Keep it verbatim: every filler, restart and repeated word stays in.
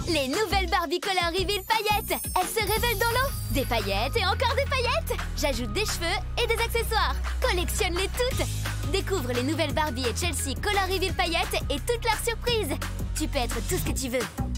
Les nouvelles Barbie Color Reveal paillettes. Elles se révèlent dans l'eau. Des paillettes et encore des paillettes. J'ajoute des cheveux et des accessoires. Collectionne-les toutes. Découvre les nouvelles Barbie et Chelsea Color Reveal paillettes et toutes leurs surprises. Tu peux être tout ce que tu veux.